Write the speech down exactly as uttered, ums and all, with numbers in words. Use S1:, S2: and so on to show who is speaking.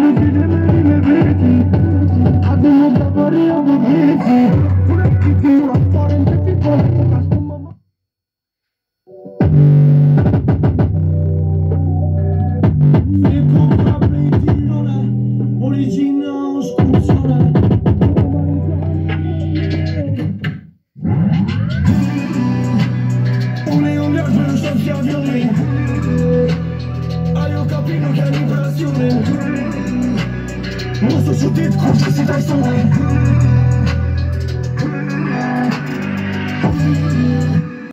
S1: Non sto su te, con ci si dai sole.